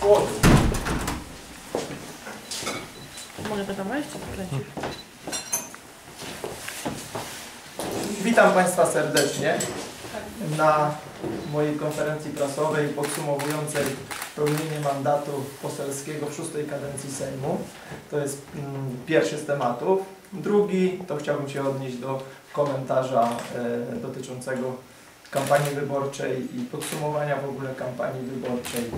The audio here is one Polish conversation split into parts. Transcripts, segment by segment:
płodu. Mogę to tam wejść? Witam Państwa serdecznie na mojej konferencji prasowej podsumowującej pełnienie mandatu poselskiego w 6. kadencji Sejmu. To jest pierwszy z tematów. Drugi to chciałbym się odnieść do komentarza dotyczącego kampanii wyborczej i podsumowania w ogóle kampanii wyborczej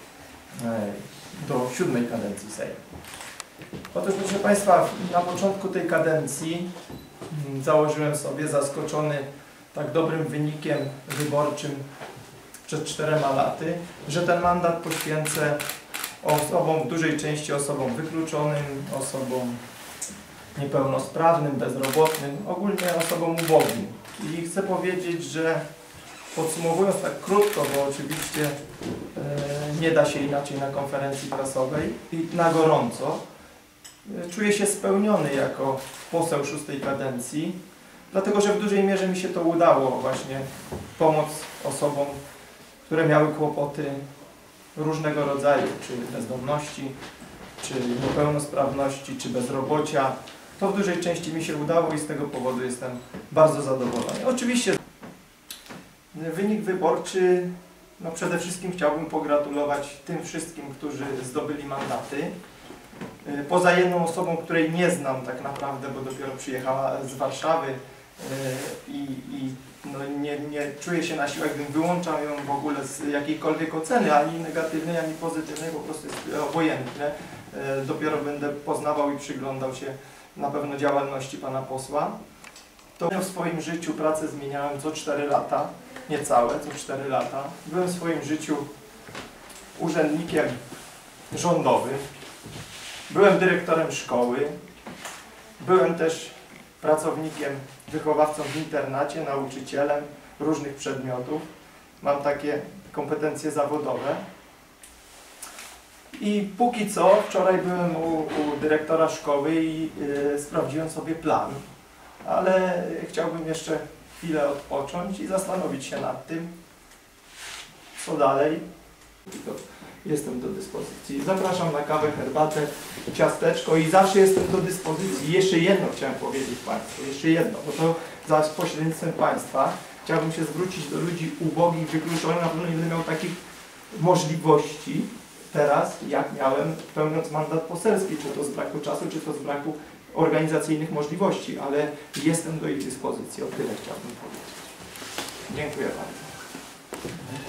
do 7. kadencji Sejmu. Otóż, proszę Państwa, na początku tej kadencji założyłem sobie, zaskoczony tak dobrym wynikiem wyborczym przed 4 laty, że ten mandat poświęcę osobom, w dużej części osobom wykluczonym, osobom niepełnosprawnym, bezrobotnym, ogólnie osobom ubogim. I chcę powiedzieć, że podsumowując tak krótko, bo oczywiście nie da się inaczej na konferencji prasowej i na gorąco, czuję się spełniony jako poseł 6. kadencji, dlatego że w dużej mierze mi się to udało właśnie pomóc osobom, które miały kłopoty różnego rodzaju, czy bezdomności, czy niepełnosprawności, czy bezrobocia. To w dużej części mi się udało i z tego powodu jestem bardzo zadowolony. Oczywiście wynik wyborczy, no przede wszystkim chciałbym pogratulować tym wszystkim, którzy zdobyli mandaty. Poza jedną osobą, której nie znam tak naprawdę, bo dopiero przyjechała z Warszawy no nie czuję się na siłę, gdybym wyłączał ją w ogóle z jakiejkolwiek oceny, ani negatywnej, ani pozytywnej, po prostu jest obojętne. Dopiero będę poznawał i przyglądał się na pewno działalności pana posła. To w swoim życiu pracę zmieniałem co 4 lata, niecałe, co 4 lata. Byłem w swoim życiu urzędnikiem rządowym. Byłem dyrektorem szkoły, byłem też pracownikiem, wychowawcą w internacie, nauczycielem różnych przedmiotów. Mam takie kompetencje zawodowe. I póki co, wczoraj byłem u dyrektora szkoły i sprawdziłem sobie plan. Ale chciałbym jeszcze chwilę odpocząć i zastanowić się nad tym, co dalej. Jestem do dyspozycji. Zapraszam na kawę, herbatę, ciasteczko i zawsze jestem do dyspozycji. Jeszcze jedno chciałem powiedzieć Państwu, jeszcze jedno, bo to za pośrednictwem Państwa chciałbym się zwrócić do ludzi ubogich, wykluczonych, na pewno nie będę miał takich możliwości teraz, jak miałem, pełniąc mandat poselski, czy to z braku czasu, czy to z braku organizacyjnych możliwości, ale jestem do ich dyspozycji. O tyle chciałbym powiedzieć. Dziękuję bardzo.